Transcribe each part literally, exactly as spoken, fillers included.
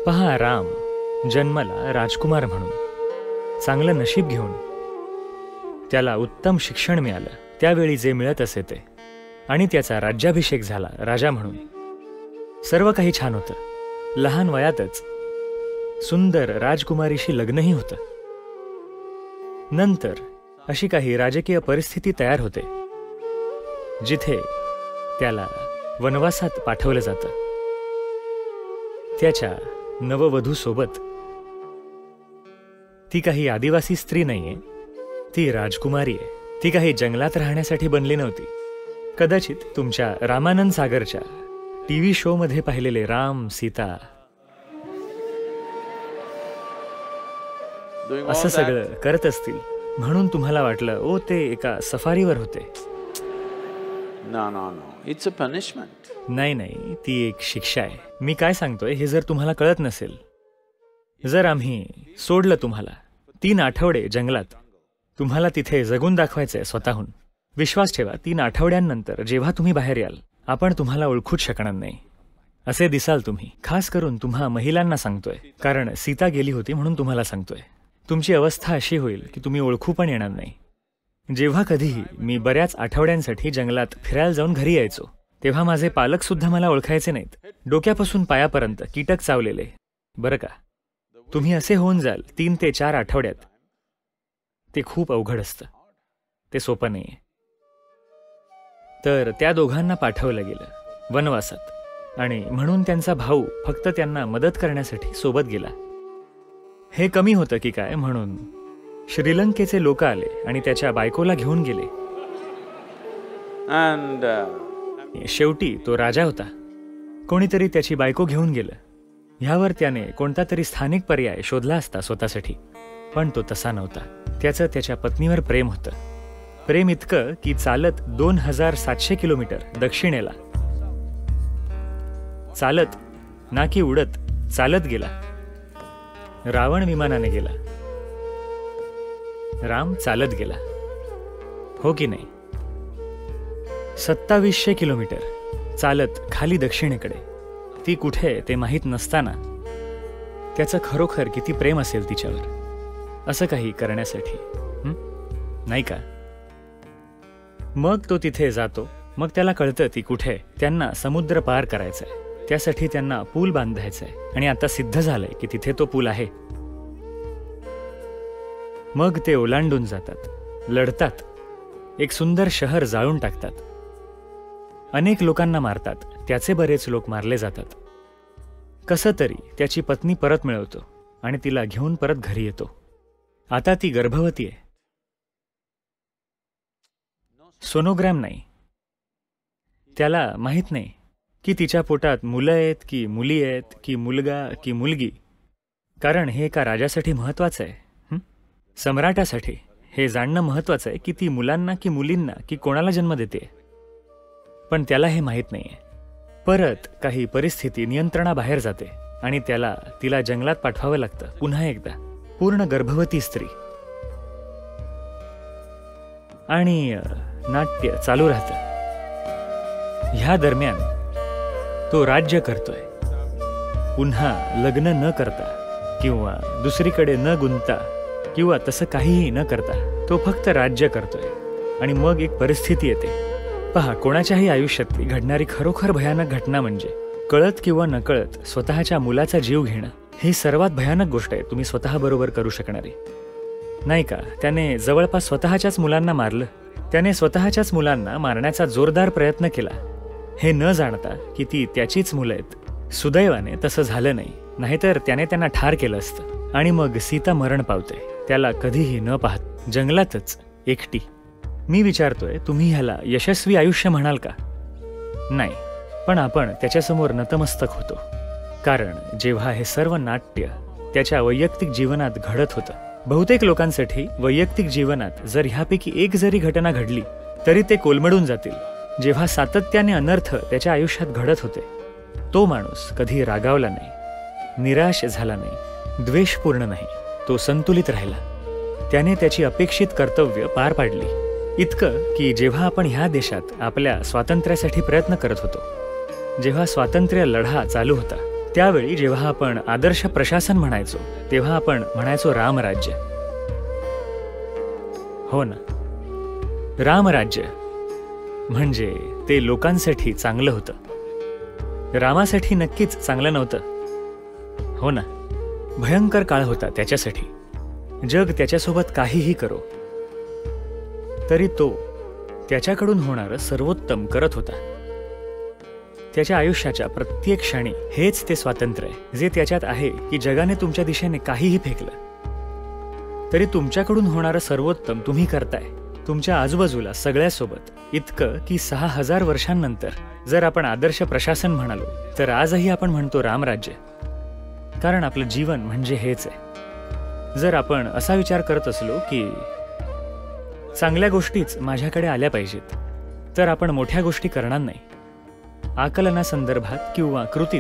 पहा, राम जन्मला राजकुमार म्हणून, चांगलं नशीब घेऊन. त्याला उत्तम शिक्षण मिळालं त्यावेळी जे मिळत असे ते, आणि त्याचा राज्याभिषेक झाला राजा म्हणून. सर्व काही छान होतं. लहान वयातच सुंदर राजकुमारीशी लग्नही होतं. नंतर अशी काही राजकीय परिस्थिती तयार होते जिथे त्याला वनवासात पाठवलं जातं. त्याच्या नववधूसोबत. ती काही आदिवासी स्त्री नाहीये, ती राजकुमारी आहे. ती काही जंगलात राहण्यासाठी बनली नव्हती. कदाचित तुमच्या रामानंद सागरच्या टीव्ही शो मध्ये पाहिलेले राम सीता असं सगळं करत असतील म्हणून तुम्हाला वाटलं ओ ते एका सफारीवर होते. No, no, no. It's a punishment. नाही नाही, ती एक शिक्षा आहे. मी काय सांगतोय हे जर तुम्हाला कळत नसेल, जर आम्ही सोडलं तुम्हाला तीन आठवडे जंगलात, तुम्हाला तिथे जगून दाखवायचंय स्वतःहून. विश्वास ठेवा, तीन आठवड्यांनंतर जेव्हा तुम्ही बाहेर याल आपण तुम्हाला ओळखूच शकणार नाही. असे दिसाल तुम्ही. खास करून तुम्हा महिलांना सांगतोय, कारण सीता गेली होती म्हणून तुम्हाला सांगतोय. तुमची अवस्था अशी होईल की तुम्ही ओळखू पण येणार नाही. जेव्हा कधीही मी बऱ्याच आठवड्यांसाठी जंगलात फिरायला जाऊन घरी यायचो तेव्हा माझे पालक सुद्धा मला ओळखायचे नाहीत. डोक्यापासून पायापर्यंत कीटक चावलेले. बरं का, तुम्ही असे होऊन जाल तीन ते चार आठवड्यात. ते खूप अवघड असतं, ते सोपं नाहीये. तर त्या दोघांना पाठवलं गेलं वनवासात, आणि म्हणून त्यांचा भाऊ फक्त त्यांना मदत करण्यासाठी सोबत गेला. हे कमी होतं की काय म्हणून श्रीलंकेचे लोक आले आणि त्याच्या बायकोला घेऊन गेले. And uh, शेवटी तो राजा होता. कोणीतरी त्याची बायको घेऊन गेलं. ह्यावर त्याने कोणता तरी स्थानिक पर्याय शोधला असता स्वतःसाठी, पण तो तसा नव्हता. त्याचं त्याच्या पत्नीवर प्रेम होतं. प्रेम इतकं की चालत दोन हजार सातशे किलोमीटर दक्षिणेला, चालत ना की उडत, चालत गेला. रावण विमानाने गेला, राम चालत गेला. हो की नाही? सत्तावीसशे किलोमीटर चालत खाली दक्षिणेकडे. ती कुठे ते माहीत नसताना त्याचं खरोखर किती प्रेम असेल तिच्यावर असं काही करण्यासाठी, नाही का? मग तो तिथे जातो. मग त्याला कळतं ती कुठे. त्यांना समुद्र पार करायचंय, त्यासाठी त्यांना पूल बांधायचंय, आणि आता सिद्ध झालंय की तिथे तो पूल आहे. मग ते ओलांडून जातात, लढतात, एक सुंदर शहर जाळून टाकतात, अनेक लोकांना मारतात, त्याचे बरेच लोक मारले जातात. कसं तरी त्याची पत्नी परत मिळवतो आणि तिला घेऊन परत घरी येतो. आता ती गर्भवती आहे. सोनोग्राम नाही. त्याला माहित नाही की तिच्या पोटात मुलं आहेत की मुली आहेत की मुलगा की मुलगी, कारण हे एका राजासाठी महत्वाचं आहे. सम्राटासाठी हे जाणणं महत्वाचं आहे की ती मुलांना की मुलींना की कोणाला जन्म देते. पण त्याला हे माहीत नाहीये. परत काही परिस्थिती नियंत्रणाबाहेर जाते आणि त्याला तिला जंगलात पाठवावं लागतं पुन्हा एकदा. पूर्ण गर्भवती स्त्री. आणि नाट्य चालू राहतं. ह्या दरम्यान तो राज्य करतोय. पुन्हा लग्न न करता किंवा दुसरीकडे न गुंतता किंवा तसं काहीही न करता तो फक्त राज्य करतोय. आणि मग एक परिस्थिती येते. पहा, कोणाच्याही आयुष्यातली घडणारी खरोखर भयानक घटना म्हणजे कळत किंवा नकळत स्वतःच्या मुलाचा जीव घेणं. ही सर्वात भयानक गोष्ट आहे तुम्ही स्वतःबरोबर करू शकणारी, नाही का? त्याने जवळपास स्वतःच्याच मुलांना मारलं. त्याने स्वतःच्याच मुलांना मारण्याचा जोरदार प्रयत्न केला, हे न जाणता की ती त्याचीच मुलं आहेत. सुदैवाने तसं झालं नाही, नाहीतर त्याने त्यांना ठार केलं असतं. आणि मग सीता मरण पावते, त्याला कधीही न पाहत, जंगलातच एकटी. मी विचारतोय, तुम्ही ह्याला यशस्वी आयुष्य म्हणाल का? नाही, पण आपण त्याच्यासमोर नतमस्तक होतो. कारण जेव्हा हे सर्व नाट्य त्याच्या वैयक्तिक जीवनात घडत होतं, बहुतेक लोकांसाठी वैयक्तिक जीवनात जर ह्यापैकी एक जरी घटना घडली तरी ते कोलमडून जातील. जेव्हा सातत्याने अनर्थ त्याच्या आयुष्यात घडत होते, तो माणूस कधी रागावला नाही, निराश झाला नाही, द्वेषपूर्ण नाही. तो संतुलित राहिला. त्याने त्याची अपेक्षित कर्तव्य पार पाडली. इतकं की जेव्हा आपण ह्या देशात आपल्या स्वातंत्र्यासाठी प्रयत्न करत होतो, जेव्हा स्वातंत्र्य लढा चालू होता, त्यावेळी जेव्हा आपण आदर्श प्रशासन म्हणायचो तेव्हा आपण म्हणायचो रामराज्य. हो ना, रामराज्य म्हणजे ते लोकांसाठी चांगलं होतं, रामासाठी नक्कीच चांगलं नव्हतं. हो ना, भयंकर काळ होता त्याच्यासाठी. जग त्याच्यासोबत काहीही करो तरी तो त्याच्याकडून होणारं सर्वोत्तम करत होता. त्याच्या आयुष्याच्या प्रत्येक क्षणी हेच ते स्वातंत्र्य आहे जे त्याच्यात आहे की जगाने तुमच्या दिशेने काहीही फेकलं तरी तुमच्याकडून होणारं सर्वोत्तम तुम्ही करताय तुमच्या आजूबाजूला सगळ्यासोबत, इतकं की सहा हजार वर्षांनंतर जर आपण आदर्श प्रशासन म्हणालो तर आजही आपण म्हणतो रामराज्य, कारण आपलं जीवन म्हणजे हेच आहे. जर आपण असा विचार करत असलो की चांगल्या गोष्टीच माझ्याकडे आल्या पाहिजेत तर आपण मोठ्या गोष्टी करणार नाही. आकलनासंदर्भात किंवा कृतीत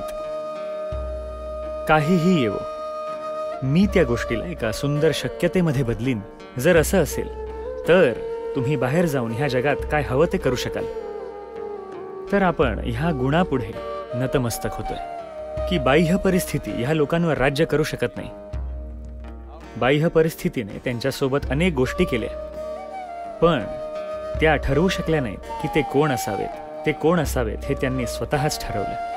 काहीही येवो, मी त्या गोष्टीला एका सुंदर शक्यतेमध्ये बदलीन. जर असं असेल तर तुम्ही बाहेर जाऊन ह्या जगात काय हवं ते करू शकाल. तर आपण ह्या गुणापुढे नतमस्तक होतोय की बाह्य परिस्थिती ह्या लोकांवर राज्य करू शकत नाही. बाह्य परिस्थितीने त्यांच्यासोबत अनेक गोष्टी केल्या, पण त्या ठरवू शकल्या नाहीत की ते कोण असावेत. ते कोण असावेत हे त्यांनी स्वतःच ठरवलं.